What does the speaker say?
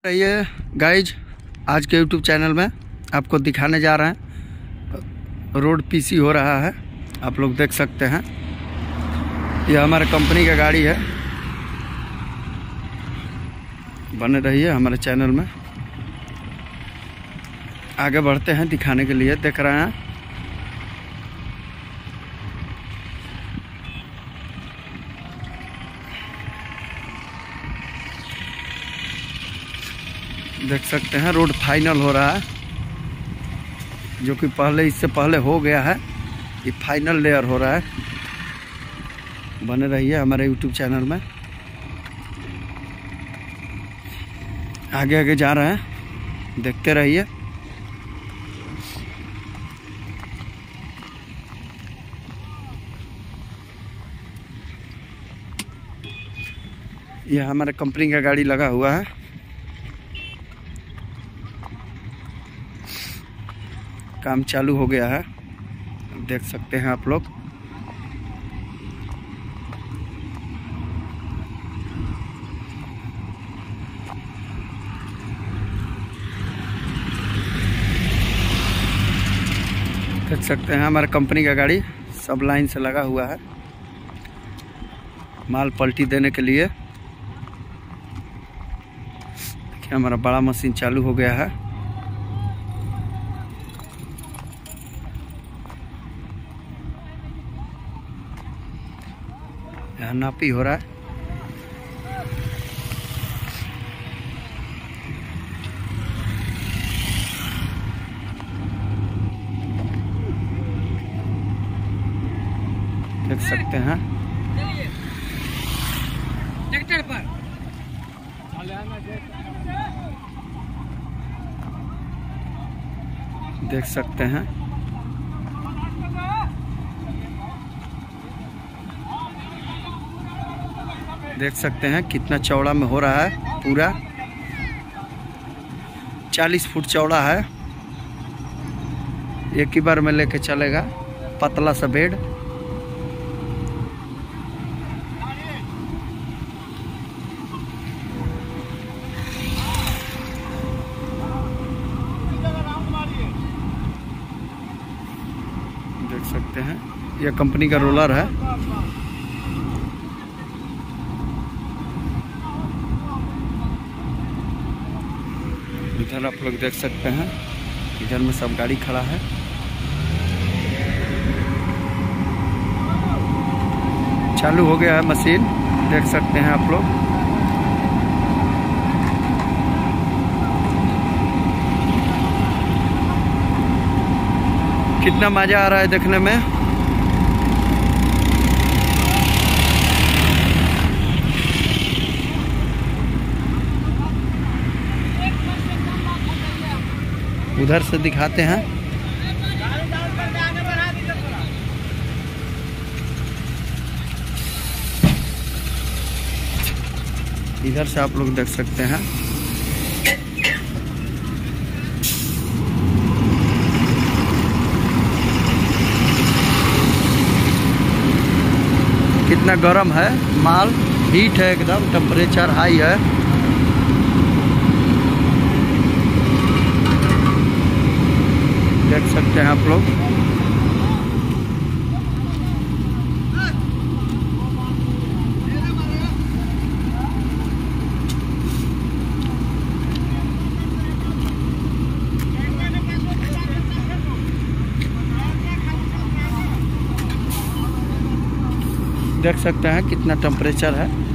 ये गाइज आज के YouTube चैनल में आपको दिखाने जा रहे हैं रोड पीसी हो रहा है। आप लोग देख सकते हैं यह हमारे कंपनी का गाड़ी है। बने रहिए हमारे चैनल में, आगे बढ़ते हैं दिखाने के लिए। देख रहे हैं देख सकते हैं रोड फाइनल हो रहा है, जो कि पहले इससे पहले हो गया है। ये फाइनल लेयर हो रहा है। बने रहिए हमारे YouTube चैनल में, आगे आगे जा रहे हैं, देखते रहिए। यह हमारे कंपनी का गाड़ी लगा हुआ है। काम चालू हो गया है, देख सकते हैं आप लोग। देख सकते हैं हमारे कंपनी का गाड़ी सब लाइन से लगा हुआ है माल पलटी देने के लिए। देखिए हमारा बड़ा मशीन चालू हो गया है। यहाँ नापी हो रहा है। देख सकते हैं ट्रैक्टर पर देख सकते हैं। देख सकते हैं कितना चौड़ा में हो रहा है। पूरा 40 फुट चौड़ा है। एक ही बार में लेके चलेगा, पतला सा बेड। देख सकते हैं यह कंपनी का रोलर है। इधर आप लोग देख सकते हैं, इधर में सब गाड़ी खड़ा है। चालू हो गया है मशीन, देख सकते हैं आप लोग। कितना मजा आ रहा है देखने में। उधर से दिखाते हैं। इधर से आप लोग देख सकते हैं। कितना गर्म है माल, हीट है एकदम, टेम्परेचर हाई है। देख सकते हैं आप लोग। देख सकते हैं कितना टेम्परेचर है।